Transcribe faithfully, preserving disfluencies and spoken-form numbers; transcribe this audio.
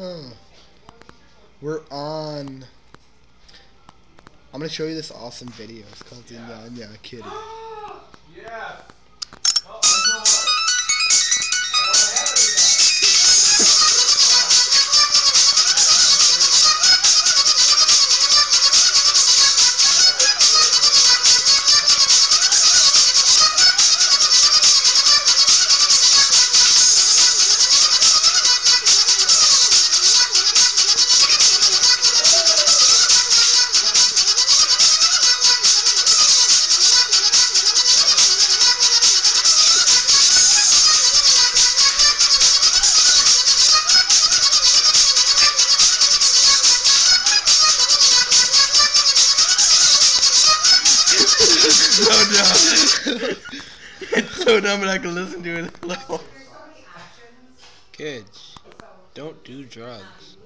Huh. We're on. I'm gonna show you this awesome video. It's called Yeah. Inya Inya Kitty. Yeah. Oh, I know. I don't have any of that. So dumb. It's so dumb, but I can listen to it. Kids, don't do drugs.